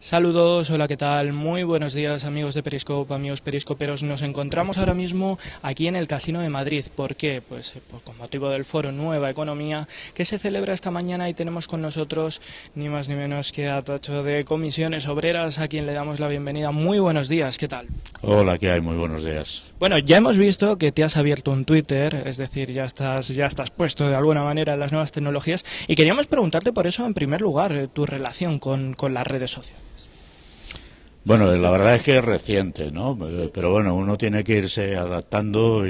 Saludos, hola, ¿qué tal? Muy buenos días, amigos de Periscope, amigos periscoperos. Nos encontramos ahora mismo aquí en el Casino de Madrid. ¿Por qué? Pues con motivo del foro Nueva Economía que se celebra esta mañana, y tenemos con nosotros ni más ni menos que a Tacho de Comisiones Obreras, a quien le damos la bienvenida. Muy buenos días, ¿qué tal? Hola, ¿qué hay? Muy buenos días. Bueno, ya hemos visto que te has abierto un Twitter, es decir, ya estás puesto de alguna manera en las nuevas tecnologías, y queríamos preguntarte por eso, en primer lugar, tu relación con las redes sociales. Bueno, la verdad es que es reciente, ¿no? Pero bueno, uno tiene que irse adaptando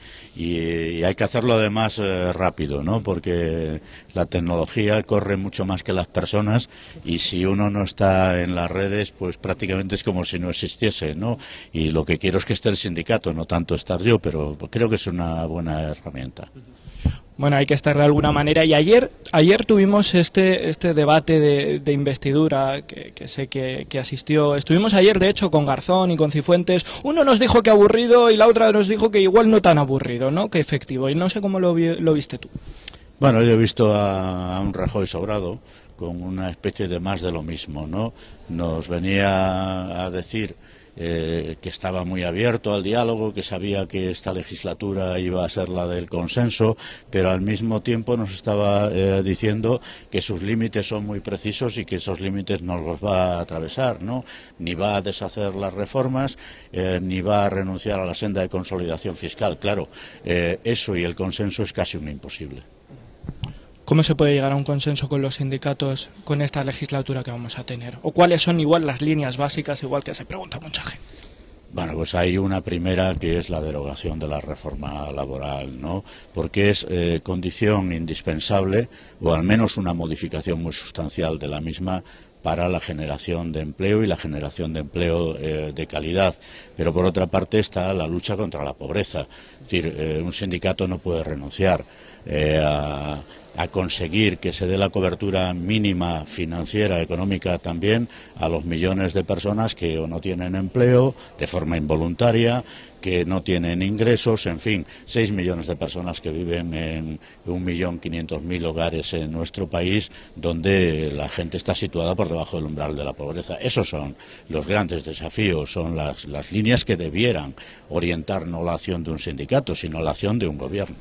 y hay que hacerlo además rápido, ¿no? Porque la tecnología corre mucho más que las personas y si uno no está en las redes, pues prácticamente es como si no existiese, ¿no? Y lo que quiero es que esté el sindicato, no tanto estar yo, pero creo que es una buena herramienta. Bueno, hay que estar de alguna manera. Y ayer tuvimos este debate de investidura que sé que asistió. Estuvimos ayer, de hecho, con Garzón y con Cifuentes. Uno nos dijo que aburrido y la otra nos dijo que igual no tan aburrido, ¿no? Que efectivo. Y no sé cómo lo viste tú. Bueno, yo he visto a un Rajoy sobrado con una especie de más de lo mismo, ¿no? Nos venía a decir que estaba muy abierto al diálogo, que sabía que esta legislatura iba a ser la del consenso, pero al mismo tiempo nos estaba diciendo que sus límites son muy precisos y que esos límites no los va a atravesar, ¿no? Ni va a deshacer las reformas, ni va a renunciar a la senda de consolidación fiscal. Claro, eso y el consenso es casi un imposible. ¿Cómo se puede llegar a un consenso con los sindicatos con esta legislatura que vamos a tener? ¿O cuáles son igual las líneas básicas, igual que se pregunta mucha gente? Bueno, pues hay una primera que es la derogación de la reforma laboral, ¿no? Porque es condición indispensable, o al menos una modificación muy sustancial de la misma, para la generación de empleo y la generación de empleo de calidad. Pero por otra parte está la lucha contra la pobreza. Es decir, un sindicato no puede renunciar a conseguir que se dé la cobertura mínima financiera, económica también, a los millones de personas que o no tienen empleo de forma involuntaria, que no tienen ingresos, en fin, 6 millones de personas que viven en 1.500.000 hogares en nuestro país, donde la gente está situada por debajo del umbral de la pobreza. Esos son los grandes desafíos, son las líneas que debieran orientar no la acción de un sindicato, sino la acción de un gobierno.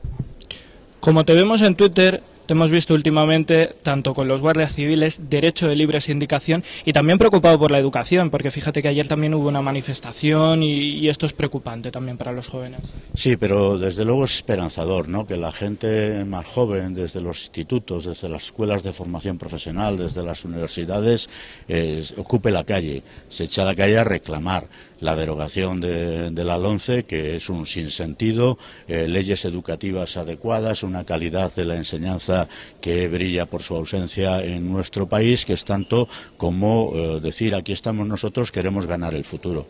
Como te vemos en Twitter, te hemos visto últimamente, tanto con los guardias civiles, derecho de libre sindicación, y también preocupado por la educación, porque fíjate que ayer también hubo una manifestación y esto es preocupante también para los jóvenes. Sí, pero desde luego es esperanzador, ¿no? Que la gente más joven, desde los institutos, desde las escuelas de formación profesional, desde las universidades, ocupe la calle, se echa a la calle a reclamar la derogación de la LOMCE, que es un sinsentido, leyes educativas adecuadas, una calidad de la enseñanza que brilla por su ausencia en nuestro país, que es tanto como decir aquí estamos nosotros, queremos ganar el futuro.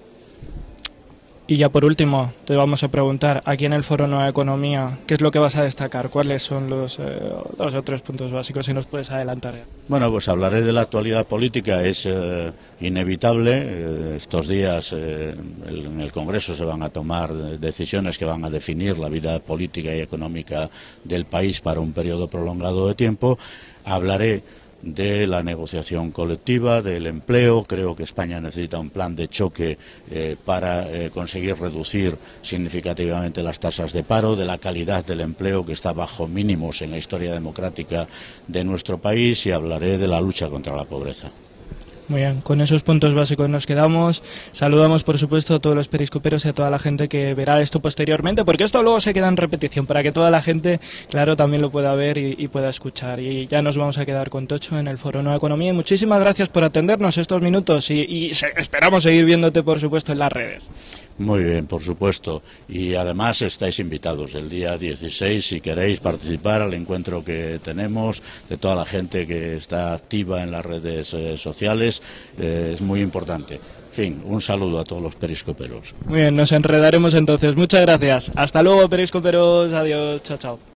Y ya por último, te vamos a preguntar, aquí en el Foro Nueva Economía, ¿qué es lo que vas a destacar? ¿Cuáles son los 2 o 3 puntos básicos, si nos puedes adelantar? Bueno, pues hablaré de la actualidad política. Es inevitable. Estos días en el Congreso se van a tomar decisiones que van a definir la vida política y económica del país para un periodo prolongado de tiempo. Hablaré de la negociación colectiva, del empleo. Creo que España necesita un plan de choque para conseguir reducir significativamente las tasas de paro, de la calidad del empleo, que está bajo mínimos en la historia democrática de nuestro país, y hablaré de la lucha contra la pobreza. Muy bien, con esos puntos básicos nos quedamos. Saludamos, por supuesto, a todos los periscoperos y a toda la gente que verá esto posteriormente, porque esto luego se queda en repetición, para que toda la gente, claro, también lo pueda ver y pueda escuchar. Y ya nos vamos a quedar con Tocho en el Foro Nueva Economía. Y muchísimas gracias por atendernos estos minutos y esperamos seguir viéndote, por supuesto, en las redes. Muy bien, por supuesto. Y además estáis invitados el día 16, si queréis participar al encuentro que tenemos, de toda la gente que está activa en las redes sociales. Es muy importante. En fin, un saludo a todos los periscoperos. Muy bien, nos enredaremos entonces. Muchas gracias. Hasta luego, periscoperos. Adiós. Chao, chao.